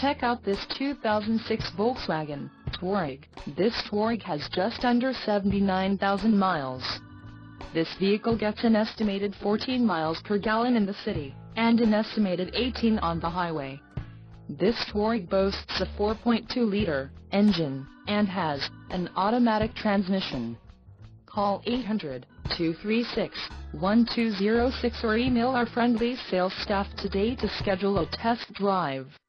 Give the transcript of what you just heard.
Check out this 2006 Volkswagen Touareg. This Touareg has just under 79,000 miles. This vehicle gets an estimated 14 miles per gallon in the city, and an estimated 18 on the highway. This Touareg boasts a 4.2-liter engine, and has an automatic transmission. Call 800-236-1206 or email our friendly sales staff today to schedule a test drive.